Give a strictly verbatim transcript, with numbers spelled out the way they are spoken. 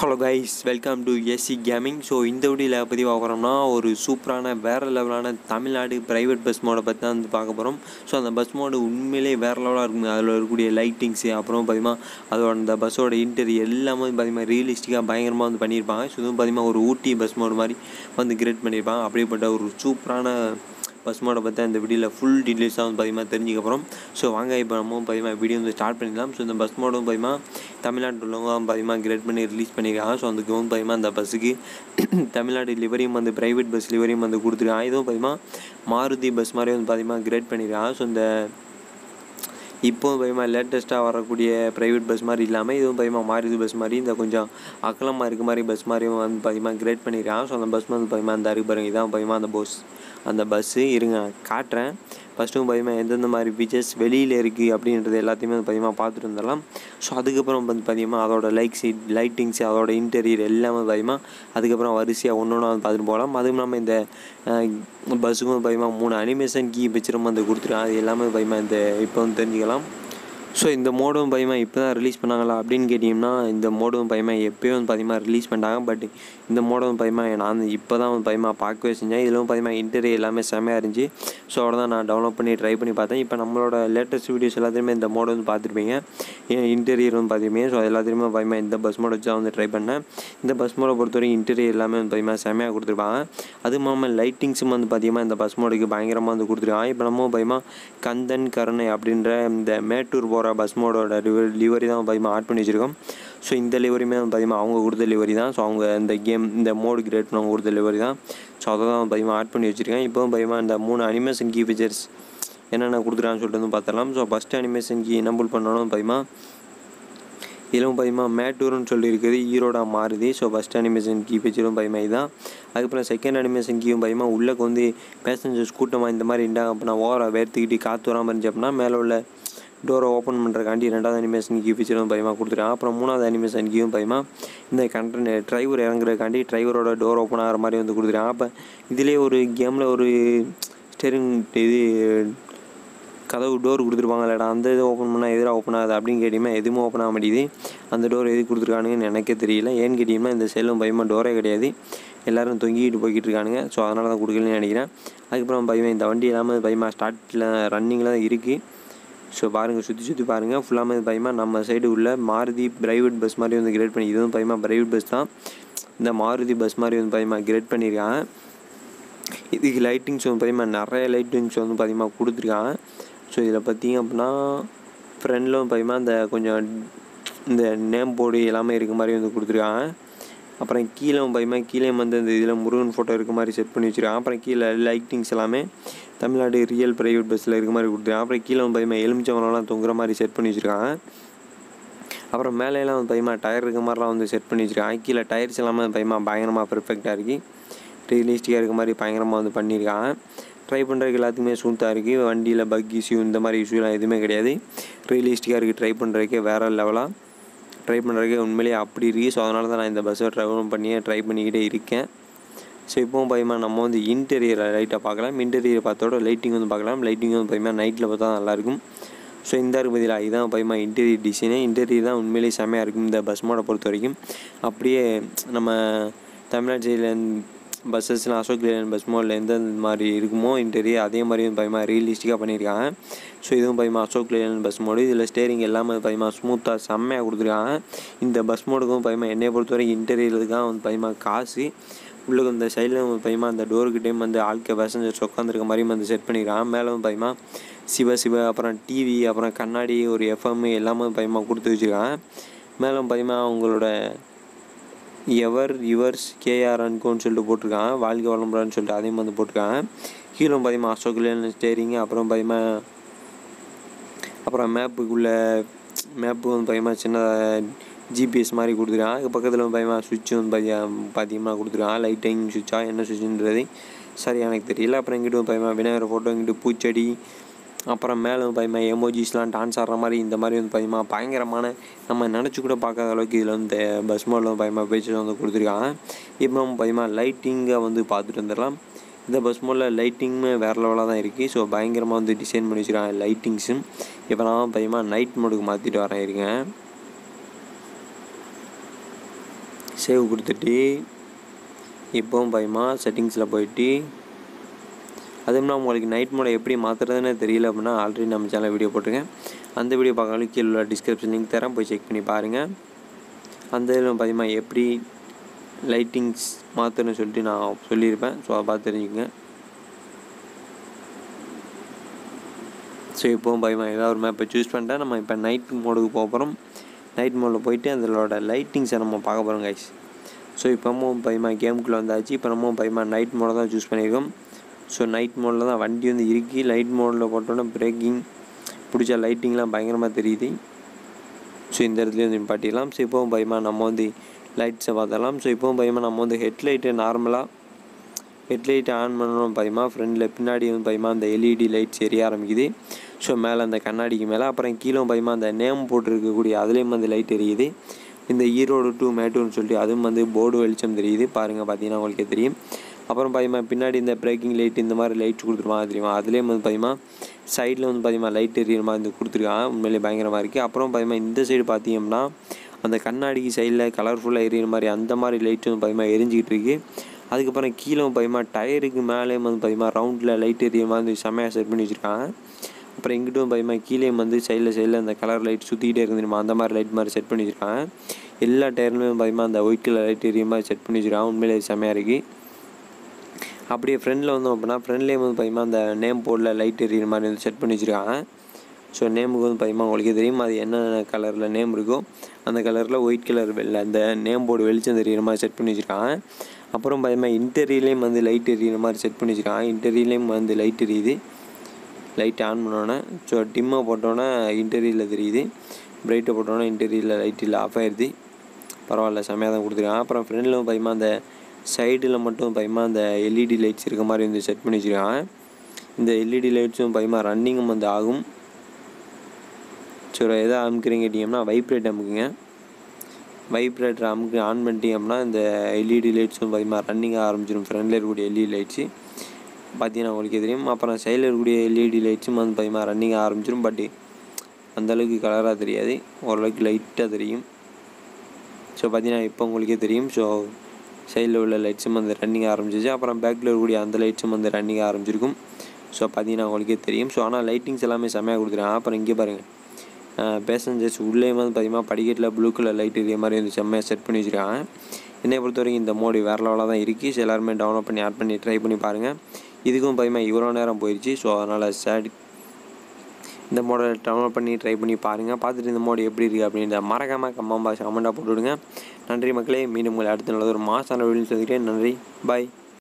Hello guys, welcome to S C Gaming. So இந்த வீடியோல பத்தி பார்க்க போறோம்னா ஒரு சூப்பரான வேற லெவலான தமிழ்நாடு பிரைவேட் பஸ் மோட பத்தி தான் பார்க்க போறோம். சோ அந்த பஸ் மோட் உண்மையிலேயே வேற லெவலா இருக்கும். அதுல இருக்கக்கூடிய லைட்டிங்ஸ் அப்புறம் பாத்தீங்கன்னா அதோட அந்த பஸ்ஸோட இன்டீரியர் எல்லாமே பாத்தீங்கன்னா ரியலிஸ்டிக்கா பயங்கரமா வந்து பண்ணிருப்பாங்க. சோ இது பாத்தீங்கன்னா ஒரு ஊட்டி பஸ் மோட் மாதிரி வந்து கிரியேட் பண்ணிருப்பாங்க. அப்படிப்பட்ட ஒரு சூப்பரான பஸ் மோட பத்தி இந்த வீடியோல ஃபுல் டீடைல்ஸ் வந்து பாத்தீங்கன்னா தெரிஞ்சுக்க போறோம். சோ வாங்க இப்போ நம்ம பாத்தீங்கன்னா வீடியோ வந்து ஸ்டார்ட் பண்ணிடலாம். சோ இந்த பஸ் மோடும் பாத்தீங்கன்னா தமிழ்நாட்டுல உள்ளவங்க பாத்தீங்கன்னா கிரியேட் பண்ணி ரிலீஸ் பண்ணிருக்காங்க. சோ அதுக்கு வந்து பாத்தீங்கன்னா அந்த பஸ்ஸுக்கு தமிழ்நாடு லிவரியும் வந்து பிரைவேட் பஸ் லிவரியும் வந்து கொடுத்துருக்காங்க. இதுவும் பாத்தீங்கன்னா மாருதி பஸ் மாதிரி வந்து பாத்தீங்கன்னா கிரியேட் பண்ணிருக்காங்க. சோ இந்த இப்போ பாத்தீங்கன்னா லேட்டஸ்ட்டாக வரக்கூடிய ப்ரைவேட் பஸ் மாதிரி இல்லாமல் இதுவும் பாத்தீங்கன்னா மாருதி பஸ் மாதிரி இந்த கொஞ்சம் அகலமாக இருக்க மாதிரி பஸ் மாதிரியும் வந்து பாத்தீங்கன்னா கிரியேட் பண்ணிருக்காங்க. ஸோ அந்த பஸ் வந்து பாத்தீங்கன்னா அந்த அருக்கு பாருங்க இதான் பாத்தீங்கன்னா அந்த பஸ் அந்த பஸ்ஸு இருங்க காட்டுறேன். ஃபஸ்ட்டும் பாத்தீங்கன்னா எந்தெந்த மாதிரி ஃபீச்சர்ஸ் வெளியில் இருக்குது அப்படின்றது எல்லாத்தையுமே வந்து பாத்தீங்கன்னா பார்த்துட்டு வந்துடலாம். ஸோ அதுக்கப்புறம் வந்து பாத்தீங்கன்னா அதோட லைட் சீட் லைட்டிங்ஸ் அதோட இன்டீரியர் எல்லாமே பாத்தீங்கன்னா அதுக்கப்புறம் வரிசையாக ஒன்று ஒன்றா வந்து பார்த்துட்டு போகலாம். அதுவும் இல்லாமல் இந்த பஸ்ஸுக்கும் பாத்தீங்கன்னா மூணு அனிமேஷன் கீ பிக்சரும் வந்து கொடுத்துருக்காங்க. அது எல்லாமே பாத்தீங்கன்னா இந்த இப்போ வந்து தெரிஞ்சுக்கலாம். ஸோ இந்த மோடும் பாத்தீங்கன்னா இப்போ தான் ரிலீஸ் பண்ணாங்களா அப்படின்னு கேட்டிங்கன்னா இந்த மோடும் பாத்தீங்கன்னா எப்போயும் வந்து பாத்தீங்கன்னா ரிலீஸ் பண்ணிட்டாங்க. பட் இந்த மோடும் பாத்தீங்கன்னா நான் இப்போ தான் வந்து பாத்தீங்கன்னா பார்க்கவே செஞ்சேன். இதில் பாத்தீங்கன்னா இன்டீரியர் எல்லாமே செம்மையாக இருந்துச்சு. ஸோ அவ்வளோ தான் நான் டவுன்லோட் பண்ணி ட்ரை பண்ணி பார்த்தேன். இப்போ நம்மளோட லேட்டஸ்ட் வீடியோஸ் எல்லாத்தையுமே இந்த மோடு வந்து பார்த்துருப்பீங்க. இன்டீரியர் வந்து பார்த்துருப்பீங்க. ஸோ எல்லாத்தையுமே பாத்தீங்கன்னா இந்த பஸ் மோட் வச்சு தான் வந்து ட்ரை பண்ணேன். இந்த பஸ் மோடை பொறுத்த வரைக்கும் இன்டீரியர் எல்லாமே வந்து பாத்தீங்கன்னா செம்மையாக கொடுத்துருப்பாங்க. அதுவும் இல்லாமல் லைட்டிங்ஸும் வந்து பார்த்தீங்கன்னா இந்த பஸ் மோடுக்கு பயங்கரமாக வந்து கொடுத்துருக்காங்க. இப்போ நம்ம பாத்தீங்கன்னா கந்தன் கருணை அப்படின்ற இந்த மேட்டூர் போகிற பஸ் மோடோட லிவரி தான் பாத்தீங்கன்னா ஆட் பண்ணி வச்சுருக்கோம். ஸோ இந்த லிவரியுமே வந்து பாத்தீங்கன்னா அவங்க கொடுத்த லிவரி தான். ஸோ அவங்க இந்த கேம் இந்த மோடு கிரியேட் பண்ணவங்க கொடுத்த லிவரி தான். ஸோ அதை தான் பாத்தீங்கன்னா ஆட் பண்ணி வச்சுருக்கேன். இப்போ பாத்தீங்கன்னா இந்த மூணு அனிமேஷன் கீ ஃபீச்சர்ஸ் என்னென்ன கொடுத்துருக்கான்னு சொல்லிட்டு வந்து பார்த்துடலாம். So first animation key enable பண்ணணும் பாத்தீங்கன்னா இதிலும் பாத்தீங்கன்னா மேட்டூர்னு சொல்லி இருக்குது ஈரோடா மாறுதி. ஸோ ஃபஸ்ட் அனிமேஷன் கீ ஃபீச்சரும் பாத்தீங்கன்னா இதுதான். அதுக்கப்புறம் செகண்ட் அனிமேஷன் கீயும் பாத்தீங்கன்னா உள்ளே வந்து பேசஞ்சர்ஸ் கூட்டமாக இந்த மாதிரி இருந்தாங்க அப்படின்னா ஓவராக வேர்த்துக்கிட்டு காற்று வராமல் இருந்துச்சு அப்படின்னா மேலே உள்ள டோரை ஓப்பன் பண்ணுறக்காண்டி ரெண்டாவது அனிமேஷன் கீ ஃபீச்சரும் பாத்தீங்கன்னா கொடுத்துருக்காங்க. அப்புறம் மூணாவது அனிமேஷன் கீயும் பாத்தீங்கன்னா இந்த கண்ட்ர டிரைவர் இறங்குறதுக்காண்டி டிரைவரோட டோர் ஓப்பன் ஆகிற மாதிரி வந்து கொடுத்துருக்காங்க. அப்போ இதிலே ஒரு கேமில் ஒரு ஸ்டெரிங் இது கதவு டோர் கொடுத்துருப்பாங்க இல்லைடா அந்த இதை ஓப்பன் பண்ணால் எதிராக ஓப்பன் ஆகுது அப்படின்னு கேட்டிங்கன்னா எதுவுமே ஓப்பன் ஆக மாட்டேங்குது. அந்த டோர் எது கொடுத்துருக்கானுங்கன்னு எனக்கே தெரியல. ஏன்னு கேட்டிங்கன்னா இந்த செல்லும் பயமாக டோரே கிடையாது. எல்லோரும் தொங்கிட்டு போய்கிட்டு இருக்கானுங்க. ஸோ அதனால தான் கொடுக்கலன்னு நினைக்கிறேன். அதுக்கப்புறம் பயமா இந்த வண்டி எல்லாமே பயமா ஸ்டார்ட்டில் ரன்னிங்கில் தான் இருக்குது. ஸோ பாருங்கள் சுற்றி சுற்றி பாருங்கள் ஃபுல்லாமே பயமா நம்ம சைடு உள்ள மாருதி பிரைவேட் பஸ் மாதிரி வந்து கிரியேட் பண்ணி இதுவும் பயமா பிரைவேட் பஸ் தான். இந்த மாருதி பஸ் மாதிரி வந்து பயமா கிரியேட் பண்ணியிருக்காங்க. இதுக்கு லைட்டிங்ஸ் வந்து பயமா நிறைய லைட்டிங்ஸ் வந்து பயமா கொடுத்துருக்காங்க. ஸோ இதில் பார்த்திங்க அப்படின்னா ஃப்ரெண்டில் பயமா இந்த கொஞ்சம் இந்த நேம் போர்டு எல்லாமே இருக்க மாதிரி வந்து கொடுத்துருக்காங்க. அப்புறம் கீழே பயமா கீழே வந்து இந்த இதில் முருகன் ஃபோட்டோ இருக்க மாதிரி செட் பண்ணி வச்சுருக்காங்க. அப்புறம் கீழே லைட்டிங்ஸ் எல்லாமே தமிழ்நாடு ரியல் பிரைவேட் பஸ்ஸில் இருக்க மாதிரி கொடுத்துருக்காங்க. அப்புறம் கீழே வந்து பயமா எலுமிச்சம்பழம்லாம் தொங்குற மாதிரி செட் பண்ணி வச்சுருக்காங்க. அப்புறம் மேலேலாம் வந்து பயமா டயர் இருக்க மாதிரிலாம் வந்து செட் பண்ணி வச்சுருக்காங்க. கீழே டயர்ஸ் எல்லாமே பயமா பயங்கரமாக பெர்ஃபெக்டாக இருக்குது. ரியலிஸ்டிக்காக இருக்க மாதிரி பயங்கரமாக வந்து பண்ணியிருக்காங்க. ட்ரை பண்ணுறதுக்கு எல்லாத்துக்குமே சூத்தாக இருக்குது. வண்டியில் பக் இஷ்யூ இந்த மாதிரி இஷ்யூலாம் எதுவுமே கிடையாது. ரியலிஸ்டிக்காக இருக்குது. ட்ரை பண்ணுறதுக்கே வேறு லெவலாக ட்ரை பண்ணுறதுக்கே உண்மையிலேயே அப்படி இருக்குது. ஸோ அதனால தான் நான் இந்த பஸ்ஸை ட்ராவல் பண்ணியே ட்ரை பண்ணிக்கிட்டே இருக்கேன். ஸோ இப்போவும் பாத்தீங்கன்னா நம்ம வந்து இன்டீரியரை லைட்டாக பார்க்கலாம். இன்டீரியர் பார்த்தோட லைட்டிங் வந்து பார்க்கலாம். லைட்டிங் வந்து பாத்தீங்கன்னா நைட்டில் பார்த்தா நல்லாயிருக்கும். ஸோ இந்த இருக்கு பதிலாக இதுதான் பாத்தீங்கன்னா இன்டீரியர் டிசைனு. இன்டீரியர் தான் உண்மையிலேயே செம்மையாக இருக்கும் இந்த பஸ் மோடை பொறுத்த வரைக்கும். அப்படியே நம்ம தமிழ்நாடு சைடில் பஸ்ஸஸ்லாம் அசோக் லேலண்ட் பஸ் மோடில் எந்த மாதிரி இருக்குமோ இன்டீரியர் அதே மாதிரி வந்து பாத்தீங்கன்னா ரியலிஸ்டிக்காக பண்ணியிருக்காங்க. ஸோ இதுவும் பாத்தீங்கன்னா அசோக் லேலண்ட் பஸ் மோடு. இதில் ஸ்டேரிங் எல்லாமே பாத்தீங்கன்னா ஸ்மூத்தாக செம்மையாக கொடுத்துருக்காங்க. இந்த பஸ் மோடுக்கும் பாத்தீங்கன்னா என்னையை பொறுத்த வரைக்கும் இன்டீரியருக்கு தான் வந்து பாத்தீங்கன்னா காசு. உள்ளே இந்த சைடில் வந்து பாத்தீங்கன்னா அந்த டோருக்கிட்டேயும் வந்து ஆட்கள் பேசஞ்சர்ஸ் உட்காந்துருக்க மாதிரியும் வந்து செட் பண்ணியிருக்காங்க. மேலே வந்து பாத்தீங்கன்னா சிவ சிவ அப்புறம் டிவி அப்புறம் கண்ணாடி ஒரு எஃப்எம் எல்லாமே பாத்தீங்கன்னா கொடுத்து வச்சுருக்காங்க. மேலே பாத்தீங்கன்னா அவங்களோட எவர் யுவர்ஸ் கேஆர் அன்கோன்னு சொல்லிட்டு போட்டிருக்காங்க. வாழ்க்கை வளம்புறான்னு சொல்லிட்டு அதையும் வந்து போட்டிருக்காங்க. கீழே பார்த்தீங்கன்னா அசோக் லேலண்ட் ஸ்டேரிங்கு அப்புறம் பார்த்தீங்கன்னா அப்புறம் மேப்புக்குள்ள மேப்பு வந்து பார்த்தீங்கன்னா சின்ன ஜிபிஎஸ் மாதிரி கொடுத்துருக்காங்க. அதுக்கு பக்கத்தில் வந்து பார்த்தீங்கன்னா சுவிட்ச் வந்து பார்த்தி பார்த்தீங்கன்னா கொடுத்துருக்காங்க. லைட்டிங் சுவிட்சா என்ன சுவிட்சுன்றது சரியாக எனக்கு தெரியல. அப்புறம் இங்கிட்டு வந்து பார்த்தீங்கன்னா விநாயகர் ஃபோட்டோ இங்கிட்டு பூச்செடி அப்புறம் மேலே வந்து பார்த்தீங்கன்னா எமோஜிஸ்லாம் டான்ஸ் ஆடுற மாதிரி இந்த மாதிரி வந்து பார்த்தீங்கன்னா பயங்கரமான நம்ம நினச்சி கூட பார்க்காத அளவுக்கு இதில் வந்து பஸ் மோடில் வந்து பார்த்தீங்கன்னா பேச்சஸ் வந்து கொடுத்துருக்காங்க. இப்போ நம்ம பார்த்தீங்கன்னா லைட்டிங்கை வந்து பார்த்துட்டு வந்துடலாம். இந்த பஸ் மோடில் லைட்டிங்குமே வேறு லெவலாக தான் இருக்குது. ஸோ பயங்கரமாக வந்து டிசைன் பண்ணி வச்சுருக்காங்க லைட்டிங்ஸும். இப்போ நான் பார்த்தீங்கன்னா நைட் மோடுக்கு மாற்றிட்டு வரேன் இருக்கேன். சேவ் கொடுத்துட்டு இப்போவும் பயமா செட்டிங்ஸில் போயிட்டு அதுவும் உங்களுக்கு நைட் மோடை எப்படி மாற்றுறதுன்னு தெரியல அப்படின்னா ஆல்ரெடி நம்ம சேனல் வீடியோ போட்டிருக்கேன். அந்த வீடியோ பார்க்கணும் கீழே உள்ள டிஸ்கிரிப்ஷன் லிங்க் தரேன், போய் செக் பண்ணி பாருங்கள். அந்த இதில் பார்த்தீங்கன்னா எப்படி லைட்டிங்ஸ் மாற்றுன்னு சொல்லிட்டு நான் சொல்லியிருப்பேன். ஸோ அதை பார்த்து தெரிஞ்சுக்கங்க. ஸோ இப்போவும் பயமா ஏதாவது ஒரு மேப்பை சூஸ் பண்ணிட்டேன். நம்ம இப்போ நைட் மோடுக்கு போக போகிறோம். நைட் மோடில் போயிட்டு அதோட லைட்டிங்ஸை நம்ம பார்க்க போகிறோம் கைஸ். ஸோ இப்போவும் பயமா கேமுக்குள்ளே வந்தாச்சு. இப்போ நம்ம பயமா நைட் மோடை தான் சூஸ் பண்ணியிருக்கோம். ஸோ நைட் மோடில் தான் வண்டி வந்து இறுக்கி லைட் மோடில் போட்டோன்னா பிரேக்கிங் பிடிச்ச லைட்டிங்லாம் பயங்கரமாக தெரியுது. ஸோ இந்த இடத்துலேயே வந்து நிப்பாட்டிடலாம். ஸோ இப்போவும் பயமா நம்ம வந்து லைட்ஸை பார்த்தலாம். ஸோ இப்போவும் பயமா நம்ம வந்து ஹெட்லைட்டு நார்மலாக ஹெட்லைட்டை ஆன் பண்ணணும் பயமா ஃப்ரெண்டில் பின்னாடி வந்து பயமா அந்த எல்இடி லைட்ஸ் எரிய ஆரம்பிக்குது. ஸோ மேலே அந்த கண்ணாடிக்கு மேலே அப்புறம் கீழே பயமா அந்த நேம் போட்டிருக்கக்கூடிய அதுலேயும் வந்து லைட் எரியுது. இந்த ஈரோடு டூ மேட்டூன்னு சொல்லிட்டு அதுவும் வந்து போர்டு வெளிச்சம் தெரியுது. பாருங்கள் பார்த்தீங்கன்னா உங்களுக்கே தெரியும். அப்புறம் பார்த்தீங்கன்னா பின்னாடி இந்த பிரேக்கிங் லைட் இந்த மாதிரி லைட்ஸ் கொடுத்துருவாங்க தெரியுமா. அதுலேயும் வந்து பார்த்தீங்கன்னா சைடில் வந்து பார்த்தீங்கன்னா லைட் எரியிற மாதிரி வந்து கொடுத்துருக்காங்க. உண்மையிலே பயங்கரமாக இருக்குது. அப்புறம் பார்த்தீங்கன்னா இந்த சைடு பார்த்தீங்கன்னா அந்த கண்ணாடிக்கு சைடில் கலர்ஃபுல்லாக எரியிற மாதிரி அந்த மாதிரி லைட்ஸ் வந்து பார்த்தீங்கன்னா எரிஞ்சிக்கிட்டு இருக்குது. அதுக்கப்புறம் கீழே பார்த்தீங்கன்னா டயருக்கு மேலே வந்து பார்த்தீங்கன்னா ரவுண்டில் லைட் எரியிற மாதிரி செம்மையாக செட் பண்ணி வச்சுருக்காங்க. அப்புறம் எங்கிட்டும் பார்த்தீங்கன்னா கீழே வந்து சைடில் சைடில் அந்த கலர் லைட் சுற்றிக்கிட்டே இருக்குதுமா அந்த மாதிரி லைட் மாதிரி செட் பண்ணி வச்சுருக்காங்க. எல்லா டயர்லையும் பார்த்தீங்கன்னா அந்த ஒயிட் கலர் லைட் எரியிற மாதிரி செட் பண்ணி வச்சுருக்காங்க. உண்மையிலே செம்மையாக இருக்குது. அப்படியே ஃப்ரெண்டில் வந்தோம் அப்படின்னா ஃப்ரெண்ட்லேயே வந்து பார்த்தீங்கன்னா அந்த நேம் போர்டில் லைட் எரியிற மாதிரி வந்து செட் பண்ணி வச்சுருக்காங்க. ஸோ நேமுக்கு வந்து பார்த்தீங்கன்னா உங்களுக்கே தெரியும் அது என்ன கலரில் நேம் இருக்கோ அந்த கலரில் ஒயிட் கலர் வெளில அந்த நேம் போர்டு வெளிச்சம் தெரியிற மாதிரி செட் பண்ணி வச்சுருக்காங்க. அப்புறம் பார்த்தீங்கன்னா இன்டீரியர்லேயும் வந்து லைட் எரியிற மாதிரி செட் பண்ணி வச்சுருக்காங்க. இன்டீரியர்லேயும் வந்து லைட் எரியுது. லைட் ஆன் பண்ணோன்னே ஸோ டிம்மாக போட்டோன்னே இன்டீரியரில் தெரியுது. பிரைட்டை போட்டோன்னே இன்டீரியரில் லைட் இல்லை ஆஃப் ஆயிடுது. பரவாயில்ல செம்மையாக தான் கொடுத்துருக்காங்க. அப்புறம் ஃப்ரெண்டில் பார்த்தீங்கன்னா அந்த சைடில் மட்டும் பார்த்தீங்கன்னா அந்த எல்இடி லைட்ஸ் இருக்க மாதிரி வந்து செட் பண்ணி வச்சுருக்காங்க. இந்த எல்இடி லைட்ஸும் பார்த்தீங்கன்னா ரன்னிங்கும் வந்து ஆகும். ஸோ எதை அமுக்கிறீங்க கேட்டிங்கன்னா வைப்ரேட் அமுக்குங்க. வைப்ரேட்டர் அமுக்கு ஆன் பண்ணிட்டீங்கன்னா இந்த எல்இடி லைட்ஸும் பார்த்தீங்கன்னா ரன்னிங் ஆரம்பிச்சிடும். ஃப்ரண்டில் இருக்கக்கூடிய எல்இடி லைட்ஸு பார்த்தீங்கன்னா உங்களுக்கே தெரியும். அப்புறம் சைடில் இருக்கக்கூடிய எல்இடி லைட்ஸும் வந்து பார்த்தீங்கன்னா ரன்னிங் ஆரம்பிச்சிடும். பட் அந்தளவுக்கு கலராக தெரியாது, ஓரளவுக்கு லைட்டாக தெரியும். ஸோ பார்த்தீங்கன்னா இப்போ உங்களுக்கே தெரியும். ஸோ சைடில் உள்ள லைட்ஸும் வந்து ரன்னிங் ஆரம்பிச்சிச்சு. அப்புறம் பேக்கில் இருக்கக்கூடிய அந்த லைட்ஸும் வந்து ரன்னிங் ஆரம்பிச்சிருக்கும். ஸோ பார்த்தீங்கன்னா உங்களுக்கே தெரியும். ஸோ ஆனால் லைட்டிங்ஸ் எல்லாமே செம்மையாக கொடுத்துருக்காங்க. அப்புறம் இங்கே பாருங்கள் பேசஞ்சர்ஸ் உள்ளே வந்து பார்த்தீங்கன்னா படிக்கட்டில் ப்ளூ கலர் லைட் இதே மாதிரி வந்து செம்மையாக செட் பண்ணி வச்சுருக்காங்க. என்னை பொறுத்த வரைக்கும் இந்த மோடி வேறு லெவலாக தான் இருக்குது. ஸோ எல்லாருமே டவுன்லோட் பண்ணி ஆட் பண்ணி ட்ரை பண்ணி பாருங்கள். இதுக்கும் பார்த்தீங்கன்னா இவ்வளோ நேரம் போயிடுச்சு. ஸோ அதனால் சேட் இந்த மோடை டவுன்லோட் பண்ணி ட்ரை பண்ணி பாருங்கள். பார்த்துட்டு இந்த மோடி எப்படி இருக்குது அப்படின்ற மறக்காமல் கம்மா பாஸ் கமெண்ட்டாக போட்டு விடுங்க. நன்றி மக்களே. மீண்டும் உங்களை அடுத்த நல்லது ஒரு மாசான வீடியோ சந்திக்கிறேன். நன்றி, பாய்.